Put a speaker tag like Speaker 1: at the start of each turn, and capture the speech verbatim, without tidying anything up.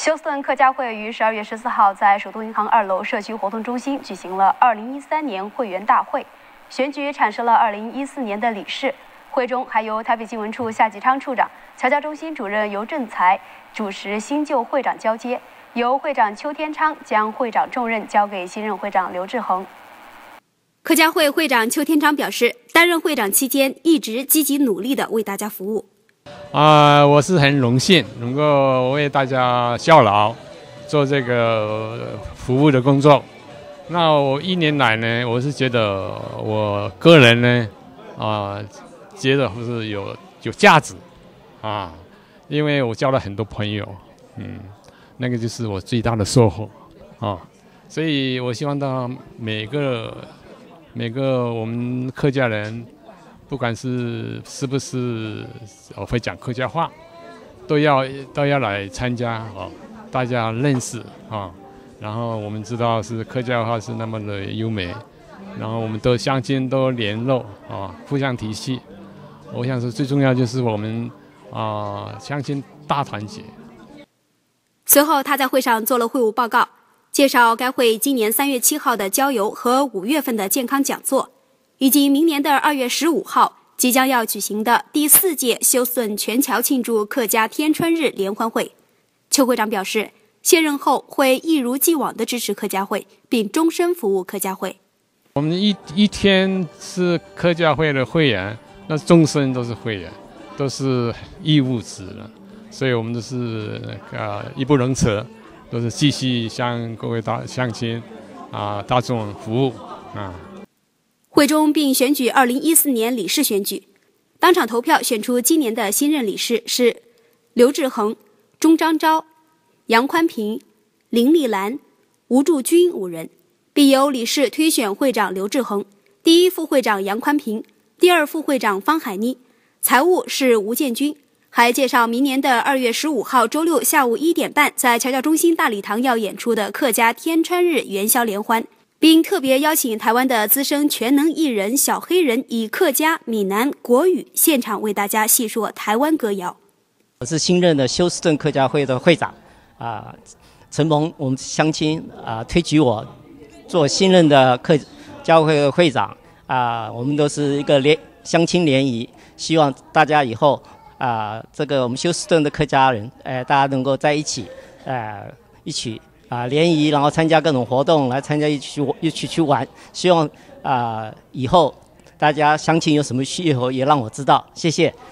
Speaker 1: 休斯顿客家会于十二月十四号在首都银行二楼社区活动中心举行了二零一三年会员大会，选举产生了二零一四年的理事。会中还由台北新闻处夏吉昌处长、侨教中心主任尤正才主持新旧会长交接，由会长邱天昌将会长重任交给新任会长刘志恒。客家会会长邱天昌表示，担任会长期间一直积极努力地为大家服务。
Speaker 2: 啊、呃，我是很荣幸能够为大家效劳，做这个服务的工作。那我一年来呢，我是觉得我个人呢，啊、呃，觉得是有有价值啊，因为我交了很多朋友，嗯，那个就是我最大的收获啊。所以我希望到每个每个我们客家人。不管是是不是我会讲客家话，都要都要来参加啊，大家认识啊，然后我们知道是客家话是那么的优美，然后我们都相亲都联络啊，互相提携。我想是最重要就是我们啊相亲大团结。
Speaker 1: 随后他在会上做了会务报告，介绍该会今年三月七号的郊游和五月份的健康讲座。以及明年的二月十五号即将要举行的第四届休斯顿全侨庆祝客家天春日联欢会。邱会长表示，卸任后会一如既往地支持客家会，并终身服务客家会。
Speaker 2: 我们一一天是客家会的会员，那终身都是会员，都是义务制的，所以我们都是呃义不容辞，都是继续向各位大乡亲啊、呃、大众服务啊。
Speaker 1: 会中并选举二零一四年理事选举，当场投票选出今年的新任理事是刘志恒、钟章昭、杨宽平、林丽兰、吴祝军五人，并由理事推选会长刘志恒，第一副会长杨宽平，第二副会长方海妮，财务是吴建军。还介绍明年的二月十五号周六下午一点半在侨教中心大礼堂要演出的客家天川日元宵联欢，并特别邀请台湾的资深全能艺人小黑人以客家、闽南、国语现场为大家细说台湾歌谣。
Speaker 3: 我是新任的休斯顿客家会的会长，啊，承蒙我们乡亲啊推举我做新任的客家会的会长，啊，我们都是一个联乡亲联谊，希望大家以后啊，这个我们休斯顿的客家人，呃，大家能够在一起，呃，一起。啊，联谊，然后参加各种活动，来参加一起一起去玩。希望啊、呃，以后大家乡亲有什么需求也让我知道，谢谢。